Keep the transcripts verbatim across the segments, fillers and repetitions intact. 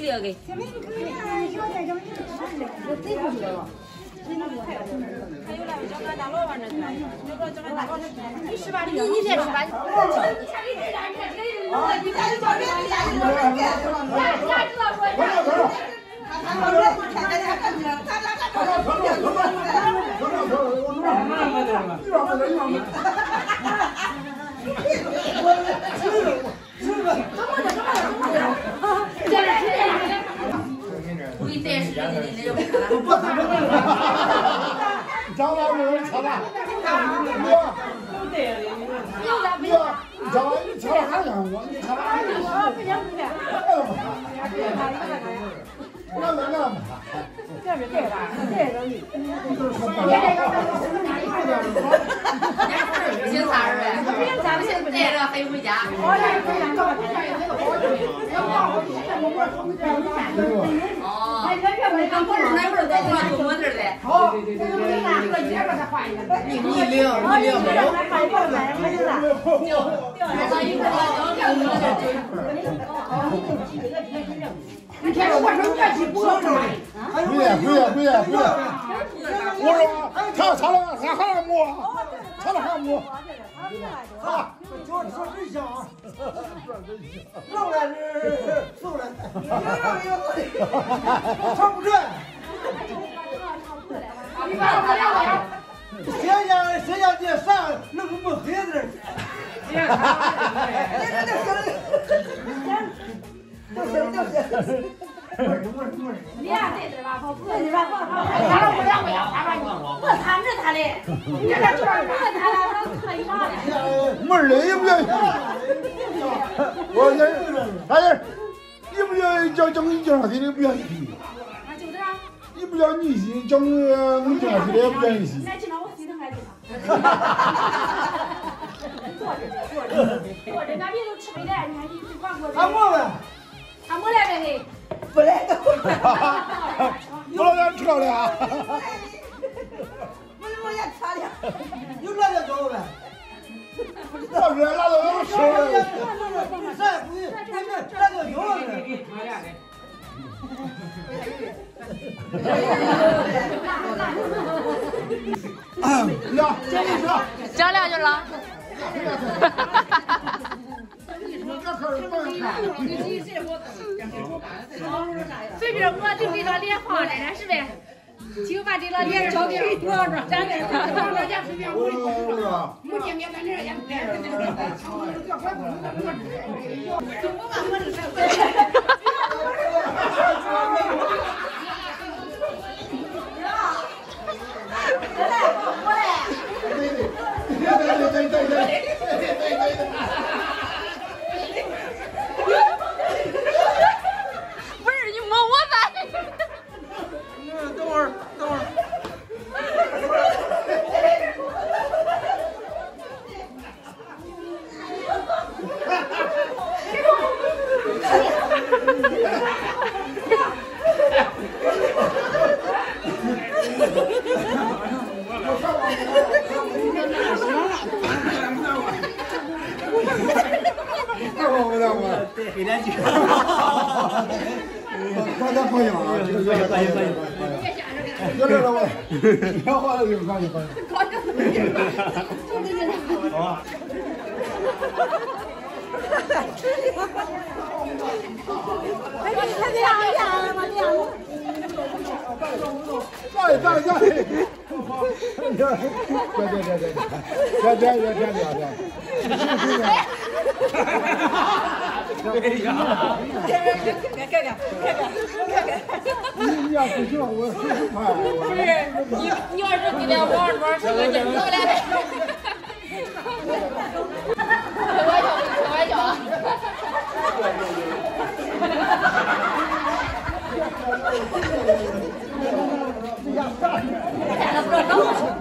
这个给。还有那个叫俺大老板这的，那个叫俺大老板，你吃吧，你你先吃吧。我给你带时间的，那就不看了。 张老师，吃吧。你张老师，你吃了还让我，你吃了还让我。不行不行。我那个嘛。这是对吧？这个你。 凭啥儿呗？凭啥不行？带着黑回家。哦。我是那会儿在做模特的。好。你零你零没有。掉掉上一块掉掉模特就一块儿。你天天我说你要去补上吗？ 不要不要不要不要！我说他他了他还摸，他了还摸。好，说说真香啊！肉来是瘦来，唱不准。谁家谁家这啥那个没黑子？你看这这你呀，对对吧？不是你吧？不好，咱们不要不要，他把你我看着他嘞，你这这不问他了，他可以啥的？ 门儿嘞也不愿意。我这大爷，你不愿意叫叫你叫啥子的不愿意洗？ 啊，就这样。 你不叫你洗，叫我我叫啥子的不愿意洗。 那今天我洗的还是他。坐着坐着坐着，俺别都吃没来，你看你去光过去。 俺摸呗。 俺没来呗嘿。 不来的，不老远吃了啊！ 不是我也吃了， 有辣椒椒呗？老远辣椒椒吃了，啥也不用，辣椒椒呗。啊，呀，这里是讲两句了。随便我就给他脸放着呢，是呗？就把这个脸交给我着，咱这我家随便我我见面咱这也不来。我把我这事。 对对对对对。 不是你摸我咋？ 嗯，等会儿，等会儿。 给点酒。 大家放心啊，这个放心放心放心。有这了我，要花了就放心放心。好。 哎，你看这样样嘛，这样。 下去下去下去。别别别别别别别别别别别。 对呀， 看看看看看看， 你要不行，我很快。 不是你，你要是给他往桌上个劲儿，走来。开玩笑，开玩笑。看他不知道搞什么。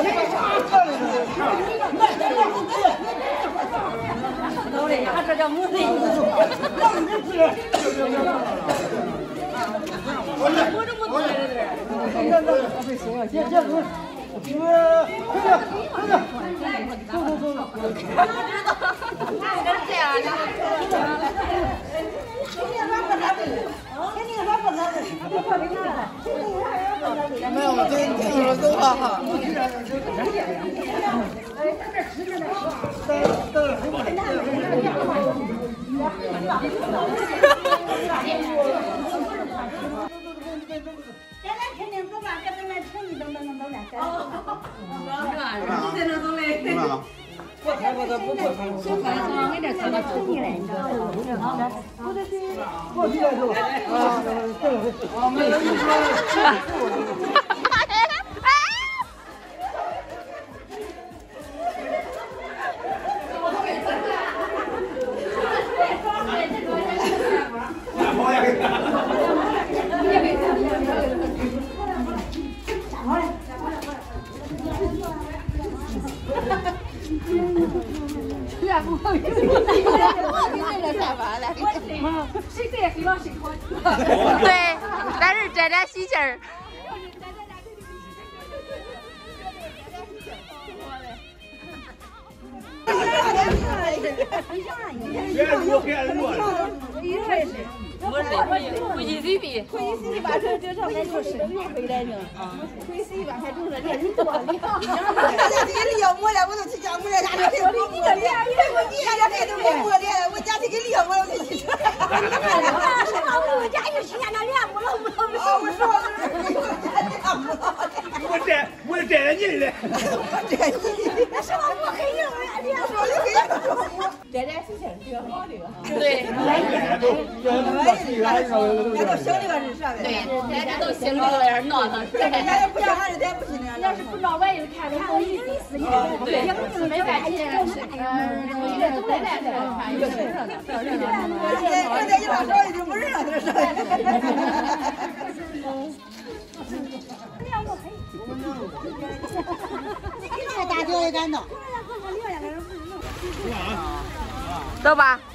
都这样，这叫母子。我这么多人这儿。 接接住，你们快点快点，走走走走。 这样的。 现在肯定走吧，跟咱们城里等等等等来。哦， 不在那走嘞。我看我都不不看，我看从俺这看到城里来，你知道吗？我这是过去了是吧？啊，我们有一说。 谁对谁老谁好。 对，但是沾沾喜气儿。我是回去随笔， 回去随笔把车就上来就是又回来呢。回去随笔把车就是这人多的。大家这个练我了，我都去讲我了，家里给我磨练，我你家里都给磨练，我家里给练我了，我就去车。什么？我家就去家那练我了，我我我说我家练我了。 我带我带着你的嘞。 带你？那什么我很硬啊，练我就给我。沾沾喜气挺好的。 对。 咱都省里边是啥的？ 对，咱这都心里有点闹腾。 人家不让，俺咱不行的。 要是不闹，我也看着好意思。 对，没饭吃，嗯，一个都来来看，一个热闹，热闹。 我在一拉少已经不热闹了，是吧？ 大脚也敢弄。 走吧。